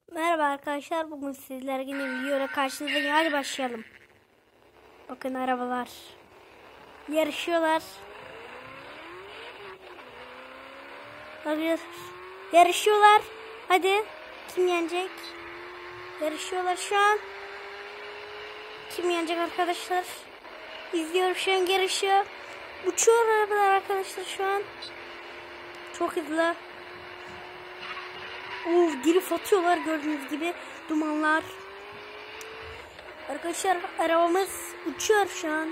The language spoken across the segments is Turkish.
Merhaba arkadaşlar, bugün sizlerle yine videoyla karşınızdayım. Hadi başlayalım. Bakın arabalar yarışıyorlar. Yarışıyorlar. Hadi kim yenecek? Yarışıyorlar şu an. Kim yenecek arkadaşlar? İzliyorum şu an yarışı. Uçuyor arabalar arkadaşlar şu an. Çok hızlı. Drift atıyorlar gördüğünüz gibi. Dumanlar. Arkadaşlar arabamız uçuyor şu an.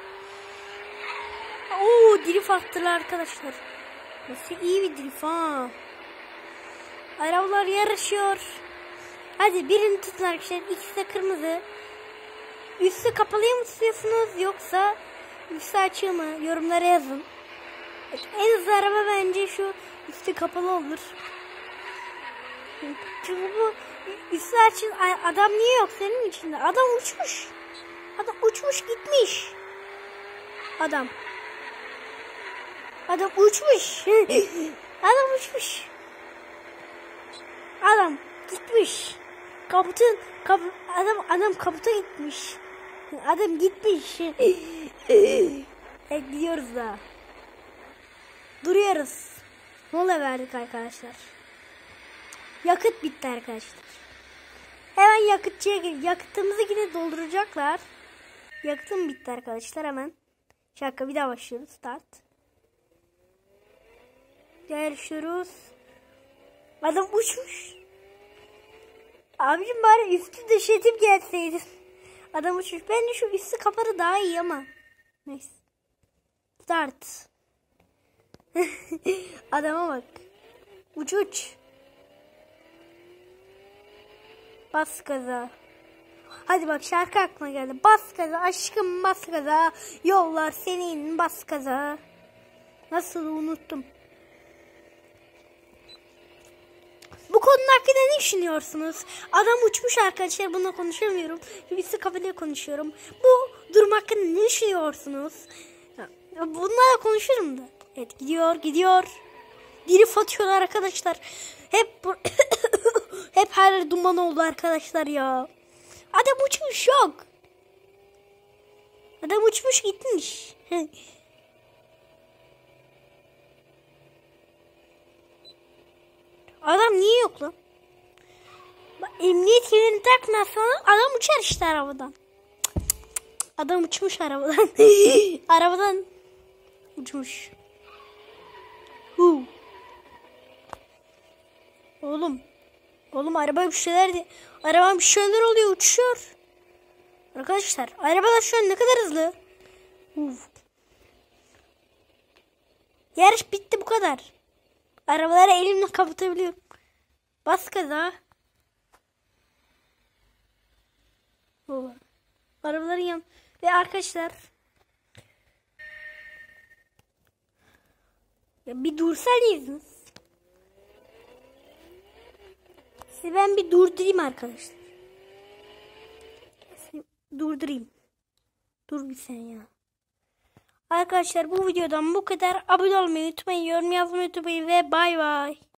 Drift attılar arkadaşlar. Nasıl iyi bir drift ha. Arabalar yarışıyor. Hadi birini tutun arkadaşlar. İkisi de kırmızı. Üstü kapalıya mı tutuyorsunuz yoksa üstü açığı mı? Yorumlara yazın. En hızlı araba bence şu üstü kapalı olur. Çünkü bu üstü açık. Adam niye yok senin içinde? Adam uçmuş. Adam uçmuş gitmiş. Adam uçmuş. Adam uçmuş. Adam gitmiş. Adam kaputa gitmiş. Adam gitmiş. Gidiyoruz da. Duruyoruz. Mola verdik arkadaşlar. Yakıt bitti arkadaşlar. Hemen yakıtçıya gir. Yakıtımızı yine dolduracaklar. Yakıtım bitti arkadaşlar hemen. Şaka bir daha başlıyoruz. Start. Yarışıyoruz. Adam uçmuş. Abicim bari üstü döşetip gelseydin. Adam uçmuş. Bence şu üstü kapalı daha iyi ama. Neyse. Start. Adama bak. Uç. Bas gaza. Hadi bak şarkı aklıma geldi. Bas gaza aşkım bas gaza. Yollar senin bas gaza. Nasıl unuttum. Bu konu hakkında ne düşünüyorsunuz? Adam uçmuş arkadaşlar, bununla konuşamıyorum. Birisi kafayla konuşuyorum. Bu durum hakkında ne düşünüyorsunuz? Bunlarla konuşurum da. Evet gidiyor. Drift atıyorlar arkadaşlar. Hep her duman oldu arkadaşlar ya. Adam uçmuş yok. Adam uçmuş gitmiş. Adam niye yok lan? Emniyet kemerini takmazsan adam uçar işte arabadan. Adam uçmuş arabadan. Arabadan uçmuş. Oğlum araba bir şeyler arabam bir şeyler oluyor, uçuyor. Arkadaşlar arabalar şu an ne kadar hızlı. Yarış bitti, bu kadar. Arabaları elimle kapatabiliyorum. Bas gaza. Arabaların yan. Ve arkadaşlar. Ya bir dursaydınız. Size ben bir durdurayım arkadaşlar. Durdurayım. Dur bir sen ya. Arkadaşlar bu videodan bu kadar. Abone olmayı unutmayın. Yorum yazmayı unutmayın ve bay bay.